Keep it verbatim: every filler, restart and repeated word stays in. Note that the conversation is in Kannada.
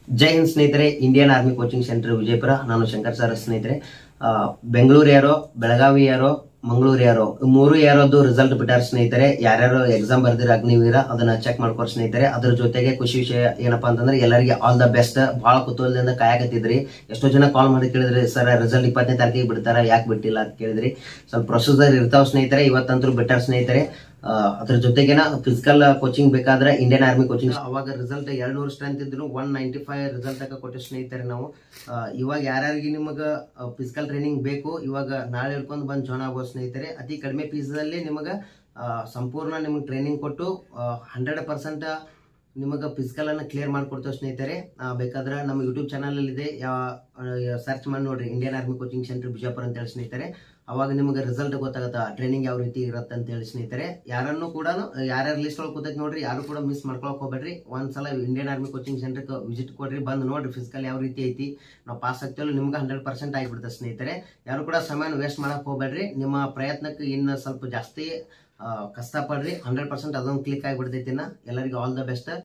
ಜೈ ಹಿಂದ್ ಸ್ನೇಹಿತರೆ, Indian army coaching centre Vijayapura. ನಾನು ಶಂಕರ್ ಸರ್ ಸ್ನೇಹಿತರೆ. ಬೆಂಗಳೂರು ಯಾರೋ, ಬೆಳಗಾವಿ ಯಾರೋ, ಮಂಗಳೂರು ಯಾರೋ, ಮೂರು ಯಾರದ್ದು ರಿಸಲ್ಟ್ ಬಿಟ್ಟಾರ ಸ್ನೇಹಿತರೆ. ಯಾರ್ಯಾರು ಎಕ್ಸಾಮ್ ಬರ್ದಿರ ಅಗ್ನಿವೀರ ಅದನ್ನ ಚೆಕ್ ಮಾಡ್ಕೊರ್ ಸ್ನೇಹಿತರೆ. ಅದ್ರ ಜೊತೆಗೆ ಖುಷಿ ವಿಷಯ ಏನಪ್ಪಾ ಅಂತಂದ್ರೆ ಎಲ್ಲರಿಗೆ ಆಲ್ ದ ಬೆಸ್ಟ್. ಬಹಳ ಕುತೂಹಲದಿಂದ ಕಾಯಕತ್ತಿದ್ರಿ. ಎಷ್ಟೋ ಜನ ಕಾಲ್ ಮಾಡಿ ಕೇಳಿದ್ರಿ, ಸರ್ ರಿಸಲ್ಟ್ ಇಪ್ಪತ್ತನೇ ತಾರೀಕಿಗೆ ಬಿಡ್ತಾರ, ಯಾಕೆ ಬಿಟ್ಟಿಲ್ಲ ಅಂತ ಕೇಳಿದ್ರಿ. ಸ್ವಲ್ಪ ಪ್ರೊಸೀಜರ್ ಇರ್ತಾವ ಸ್ನೇಹಿತರೆ. ಇವತ್ತಂತೂ ಬಿಟ್ಟಾರ ಸ್ನೇಹಿತರೆ. ಅದ್ರ ಜೊತೆಗೇನ ಫಿಸಿಕಲ್ ಕೋಚಿಂಗ್ ಬೇಕಾದ್ರೆ ಇಂಡಿಯನ್ ಆರ್ಮಿ ಕೋಚಿಂಗ್ ಅವಾಗ ರಿಸಲ್ಟ್ ಎರಡ್ ನೂರು ಸ್ಟ್ರೆಂತ್ ಇದ್ರು ಒನ್ ನೈಂಟಿ ಫೈವ್ ರಿಸಲ್ಟ್ ತಕ ಕೊಟ್ಟು ಸ್ನೇಹಿತರೆ ನಾವು. ಇವಾಗ ಯಾರ್ಯಾರಿಗೆ ನಿಮಗ ಫಿಸಿಕಲ್ ಟ್ರೈನಿಂಗ್ ಬೇಕು, ಇವಾಗ ನಾಳೆ ಹಿಡ್ಕೊಂಡು ಬಂದು ಜಾಯ್ನ್ ಆಗೋ ಸ್ನೇಹಿತರೆ. ಅತಿ ಕಡಿಮೆ ಫೀಸ್ ಅಲ್ಲಿ ನಿಮಗ ಸಂಪೂರ್ಣ ನಿಮ್ಗೆ ಟ್ರೈನಿಂಗ್ ಕೊಟ್ಟು ಹಂಡ್ರೆಡ್ ಪರ್ಸೆಂಟ್ ನಿಮಗೆ ಫಿಸಿಕಲ್ ಅನ್ನ ಕ್ಲಿಯರ್ ಮಾಡ್ಕೊಡ್ತೇವೆ ಸ್ನೇಹಿತರೆ. ಬೇಕಾದ್ರೆ ನಮ್ಮ ಯೂಟ್ಯೂಬ್ ಚಾನಲ್ ಅಲ್ಲಿ ಇದೆ, ಸರ್ಚ್ ಮಾಡಿ ನೋಡ್ರಿ Indian army coaching centre Bijapur ಅಂತ ಹೇಳಿ ಸ್ನೇಹಿತರೆ. ಅವಾಗ ನಿಮಗೆ ರಿಸಲ್ಟ್ ಗೊತ್ತಾಗತ್ತ, ಟ್ರೈನಿಂಗ್ ಯಾವ ರೀತಿ ಇರುತ್ತೆ ಅಂತ ಹೇಳಿ ಸ್ನೇಹಿತರೆ. ಯಾರನ್ನು ಕೂಡ ಯಾರ್ಯಾರ ಲಿಸ್ಟ್ ಒಳಗೆ ಕೂತೈತಿ ನೋಡ್ರಿ, ಯಾರು ಕೂಡ ಮಿಸ್ ಮಾಡ್ಕೊಳಕ್ ಹೋಗ್ಬೇಡ್ರಿ. ಒಂದ್ಸಲ Indian army coaching centre visit ಕೊಡ್ರಿ, ಬಂದು ನೋಡ್ರಿ ಫಿಸಿಕಲ್ ಯಾವ ರೀತಿ ಐತಿ. ನಾವು ಪಾಸ್ ಆಗ್ತೀವಲ್ಲ ನಿಮ್ಗೆ ಹಂಡ್ರೆಡ್ ಪರ್ಸೆಂಟ್ ಆಗಿಬಿಡುತ್ತೆ ಸ್ನೇಹಿತರೆ. ಯಾರು ಕೂಡ ಸಮಯ ವೇಸ್ಟ್ ಮಾಡಕ್ ಹೋಗ್ಬೇಡ್ರಿ. ನಿಮ್ಮ ಪ್ರಯತ್ನಕ್ಕೆ ಇನ್ನು ಸ್ವಲ್ಪ ಜಾಸ್ತಿ ಕಷ್ಟಪಡ್ರಿ. ಹಂಡ್ರೆಡ್ ಪರ್ಸೆಂಟ್ ಅದೊಂದು ಕ್ಲಿಕ್ ಆಗಿಬಿಡ್ತೈತಿ. ಎಲ್ಲರಿಗೂ ಆಲ್ ದ ಬೆಸ್ಟ್.